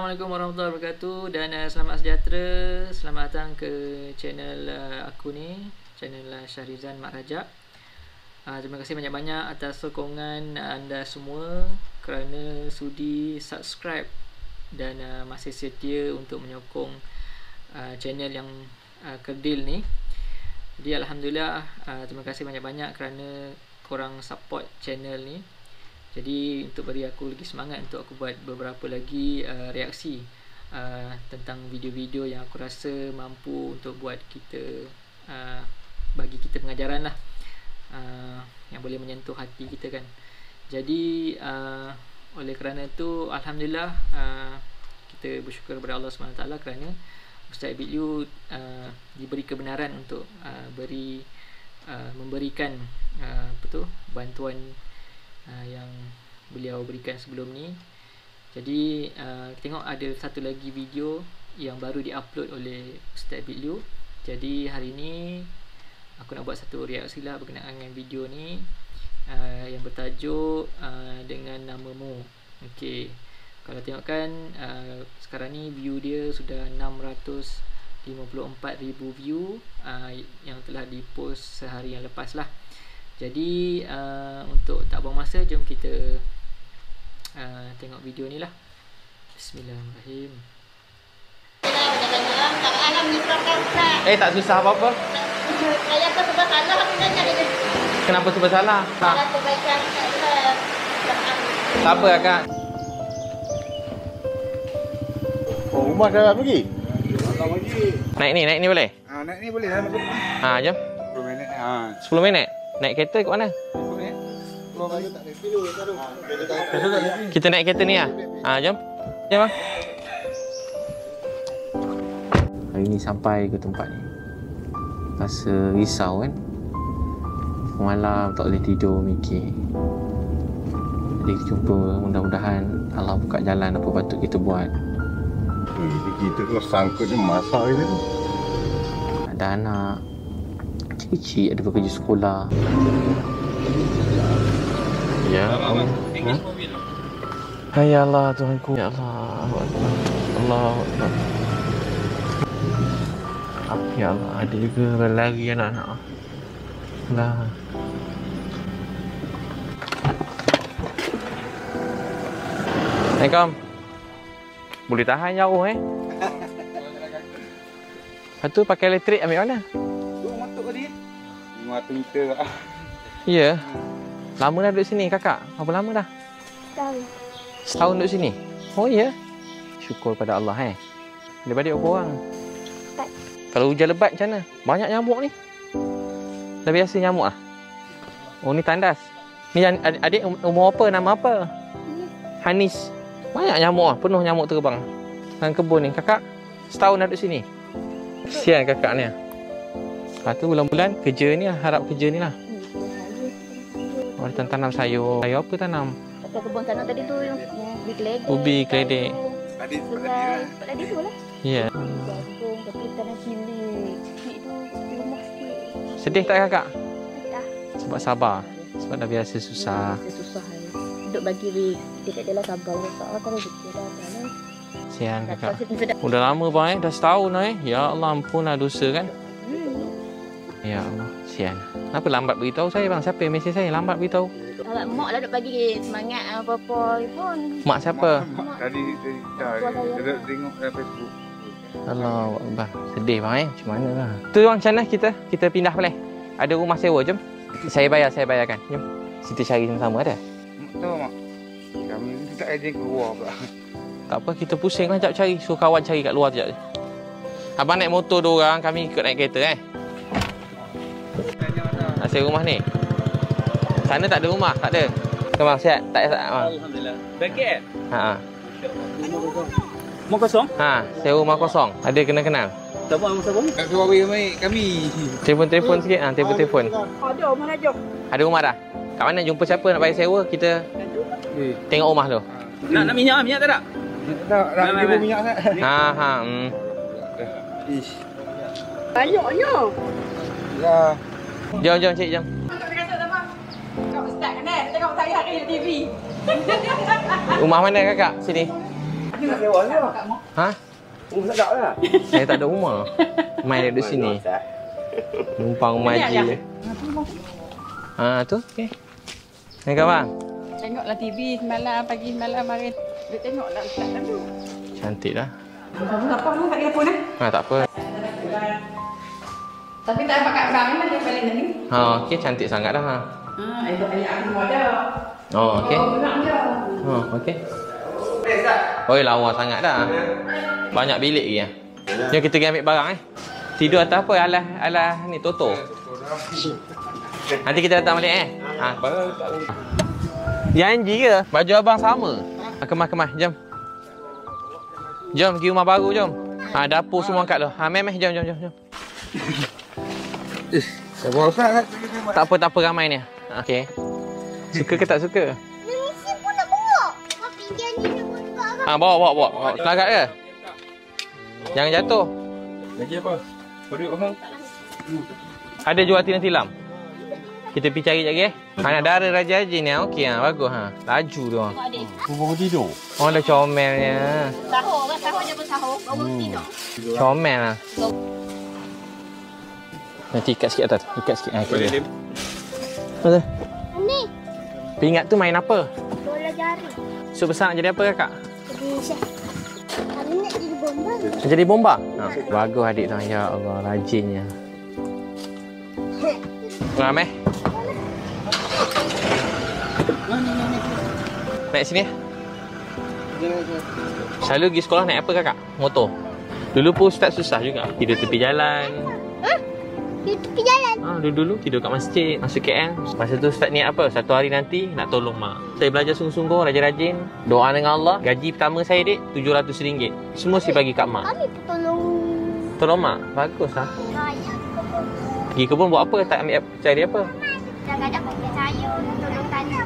Assalamualaikum warahmatullahi wabarakatuh dan selamat sejahtera. Selamat datang ke channel aku ni, channel Syahrizan Mak Rajab. Terima kasih banyak-banyak atas sokongan anda semua kerana sudi subscribe dan masih setia untuk menyokong channel yang kerdil ni. Jadi alhamdulillah, terima kasih banyak-banyak kerana korang support channel ni. Jadi untuk beri aku lagi semangat untuk aku buat beberapa lagi reaksi tentang video-video yang aku rasa mampu untuk buat kita bagi kita pengajaran lah, yang boleh menyentuh hati kita kan. Jadi oleh kerana itu alhamdulillah, kita bersyukur kepada Allah SWT kerana Ustaz Ibidlu diberi kebenaran untuk memberikan bantuan yang beliau berikan sebelum ni. Jadi tengok ada satu lagi video yang baru diupload oleh Ustaz Ibidlu. Jadi hari ni aku nak buat satu reaksi lah berkenaan dengan video ni, yang bertajuk dengan namamu. Okey, kalau tengok kan sekarang ni view dia sudah 654,000 view yang telah dipost sehari yang lepas lah. Jadi untuk tak buang masa, jom kita tengok video ni lah. Bismillahirrahmanirrahim. Tak susah apa-apa. Saya tu sebab salah aku tanya dia. Kenapa sebab salah? Salah perbaikan Tak apa kakak. Oh, rumah dah pergi? Naik ni boleh? Naik ni boleh lah. Jom. 10 minit. 10 minit. Naik kereta ke mana? 10 minit. Kita naik kereta ni lah. Jom. Jom. Hari ni sampai ke tempat ni, rasa risau kan. Malam tak boleh tidur, mikir. Jadi kita jumpa, mudah-mudahan Allah buka jalan apa patut kita buat. Kita tu sangkut ni masak je tu. Ada anak kecil, ada bekerja sekolah. Ya Allah. Ya Allah Tuhanku. Ya Allah. Allah. Ya Allah, ada juga berlari anak-anak. Allah. Assalamualaikum. Boleh tahan jauh Lepas tu pakai elektrik ambil mana? Tu motor tadi. 500 meter lah. Ya. Lama dah duduk sini kakak? Berapa lama dah? Setahun duduk sini? Oh ya. Syukur pada Allah Adik-adik berapa orang? 4. Kalau hujan lebat macam mana? Banyak nyamuk ni. Dah biasa nyamuk lah? Oh ni tandas. Ni adik umur apa? Nama apa? Hanis. Banyak nyamuk lah. Penuh nyamuk terbang dalam kebun ni. Kakak setahun dah duduk sini? Kesian kakak ni. Lepas tu bulan-bulan kerja ni lah. Harap kerja ni lah. Oh, tanam sayur. Sayur apa tanam? Kat kebun sana tadi tu yang ubi keledek. Ubi keledek. Tadi tu lah. Ya. Jagung, tapi tanam cili. Cili tu di rumah sikit. Sedih tak kakak? Tak. Sebab sabar. Sebab dah biasa susah. Susah duduk bagi dekat dia lah, sabar lah. Tak kalau rezeki dah kan. Sian kakak. Udah lama bang dah setahun Ya Allah, ampunlah dosa kan. Ya Allah, sian. Kenapa lambat beritahu saya bang? Siapa yang mesej saya lambat beritahu? Mak lah duk bagi semangat apa-apa pun. Mak siapa? Mak tadi dia tengok dalam Facebook. Allah Akbar. Sedih bang Macam mana lah. Tu bang, macam mana kita pindah boleh? Ada rumah sewa, jom. Saya bayarkan. Jom. Kita cari sama-sama ada. Tahu mak. Kami ni tak ada keluar pula. Tak apa, kita pusing lah sekejap cari. Suruh kawan cari kat luar sekejap. Abang naik motor 2 orang, kami ikut naik kereta Nak sewa rumah ni? Sana tak ada rumah, tak ada. Kemang sihat? Tak sihat bang? Alhamdulillah. Bangkit? Rumah kosong? Sewa rumah kosong. Ada kenal-kenal? Siapa? Kat keluar kami. Telefon sikit. Telefon. Ada, mana jom? Ada rumah dah? Kat mana jumpa siapa nak bayar sewa? Kita tengok rumah tu. Nak minyak tak tak? Tak, nak ibu minyak tak? Ish. Banyaknya. Ya. Jom cik, jom. Kau ustaz kan tengok saya hari di TV. Rumah mana kakak? Sini. Ha? Saya tak ada rumah. Main duduk sini. Numpang maji. Ha, tu. Okey. Ni kawan. Tengoklah TV semalam, pagi semalam, mari. Dia tengoklah Ustaz dulu. Cantik dah. Apa lu kat telefon eh? Ha, tak apa. Tapi tak dapat kat bank mana dia balik ni. Ha, okey, cantik sangat dah. Ha. Itu ayat aku ada. Oh, okey. Nak dia. Ha, okey. Oi, lawa sangat dah. Banyak bilik lagi. Jom kita pergi ambil barang Tidur atas apa? Alah ni Toto. Nanti kita datang balik Ha. Janji ke? Baju abang sama. Kemas. Jom. Jom pergi rumah baru jom. Ha, dapur semua angkat tu. Ha, meh jom. Tak apa ramai ni. Okey. Suka ke tak suka? Misi pun nak bawa. Tapi janji nak bawa. Ha, bawa. Selagat ke? Jangan jatuh. Lagi apa? Periuk hang. Ada jual tilam. Kita pergi cari lagi Anak dara Raja Haji ni okey bagus Laju tu. Baru tidur. Oh, ada comelnya. Sahur je bersahur. Baru tidur. Comel lah. Nanti ikat sikit atas. Boleh lim. Betul. Ni. Pingat tu main apa? Bola jari. So besar nak jadi apa kakak? Jadi chef. Hari ni nak jadi bomba. Nak jadi bomba? Bagus adik tu. Ya Allah, rajinnya. Ramai. Naik sini. Selalu pergi sekolah naik apa kakak? Motor. Dulu pun Ustaz susah juga. Tidur tepi jalan. Di tepi jalan. Dulu tidur kat masjid. Masuk KL. Masa tu Ustaz niat apa? Satu hari nanti nak tolong mak. Saya belajar sungguh-sungguh, rajin-rajin. Doa dengan Allah. Gaji pertama saya dik RM700. Semua saya bagi kat mak. Kami pun Tolong mak. Bagus lah. raya. Pergi kebun buat apa? Tak ambil cari apa? Kadang-kadang bagi sayur. Tolong tanam.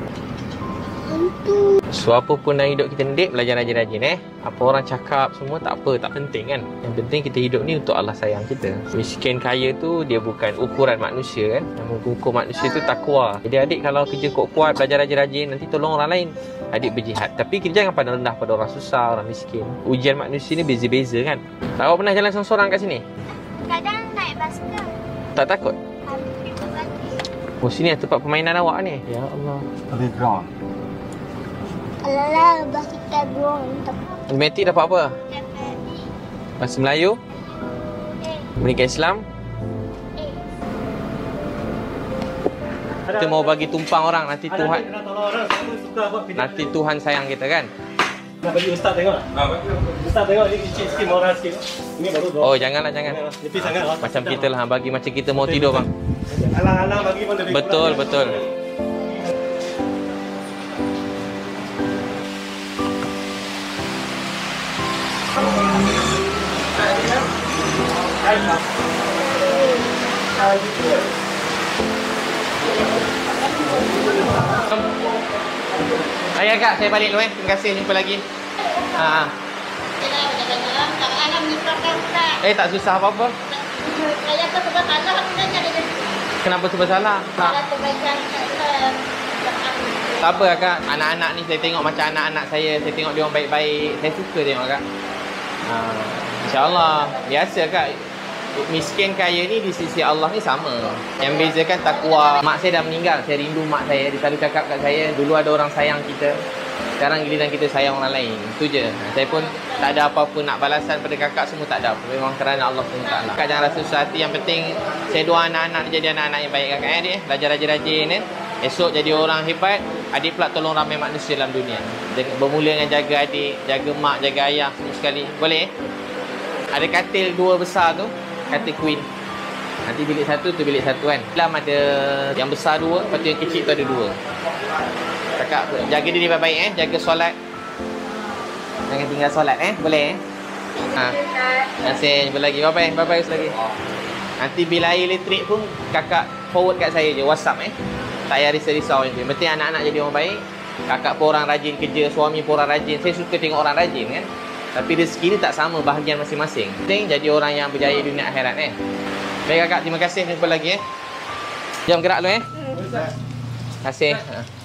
Untuk. So apa pun dalam hidup kita ni dik, belajar rajin-rajin Apa orang cakap semua tak apa, tak penting kan. Yang penting kita hidup ni untuk Allah sayang kita. Miskin kaya tu dia bukan ukuran manusia kan. Yang mengukur manusia tu takwa. Jadi adik kalau kerja kuat-kuat, belajar rajin-rajin, nanti tolong orang lain. Adik berjihad. Tapi kita jangan pandang rendah pada orang susah, orang miskin. Ujian manusia ni beza-beza kan. Awak pernah jalan seorang-seorang kat sini? Kadang naik basikal. Tak takut? Habis berbagi. Oh, sini tempat permainan awak ni. Ya Allah. Playground. Alah, basikal buang. Matematik dapat apa? Dapat ni. Bahasa Melayu? Pendidikan Islam? Kita mau bagi tumpang orang, nanti Tuhan nanti Tuhan sayang kita kan. Nak bagi Ustaz tengok. Ustaz tengok ni kecil sikit murah sikit. Ini baru Oh, janganlah jangan. Lebih sangat lah. Macam kita lah bagi macam kita mau tidur bang. Alang-alang bagi pun lebih Betul betul. Ayah kak, saya balik dulu Terima kasih, jumpa lagi. Jangan menyusahkan Ustaz. Tak susah apa-apa. Saya tu sebab salah aku dah jadi. Kenapa sebab salah? Salah kebaikan Ustaz. Tak apa kak, anak-anak ni saya tengok macam anak-anak saya tengok dia orang baik-baik. Saya suka tengok kak. InsyaAllah. Biasa kak. Miskin kaya ni di sisi Allah ni sama. Yang bezakan takwa. Mak saya dah meninggal. Saya rindu mak saya. Dia selalu cakap kat saya, dulu ada orang sayang kita. Sekarang giliran kita sayang orang lain. Itu je. Saya pun tak ada apa-apa nak balasan pada kakak, semua tak ada apa. Memang kerana Allah SWT. Kakak jangan rasa susah hati. Yang penting saya doa anak-anak jadi anak-anak yang baik kakak adik. Belajar rajin-rajin Esok jadi orang hebat. Adik pula tolong ramai manusia dalam dunia. Bermula dengan jaga adik, jaga mak, jaga ayah semua sekali. Boleh? Ada katil dua besar tu, katil queen. Nanti bilik satu tu bilik satu kan. Dalam ada yang besar dua, lepas tu yang kecil tu ada dua. Kakak jaga diri baik-baik jaga solat. Jangan tinggal solat boleh Terima kasih, jumpa lagi. Bye-bye lagi. Nanti bil air elektrik pun kakak forward kat saya je WhatsApp Tak payah risau-risau je. Penting anak-anak jadi orang baik. Kakak pun orang rajin kerja, suami pun orang rajin. Saya suka tengok orang rajin kan. Tapi rezeki ni tak sama bahagian masing-masing. Penting jadi orang yang berjaya dunia akhirat Baik kakak, terima kasih. Jumpa lagi Jom gerak dulu Terima kasih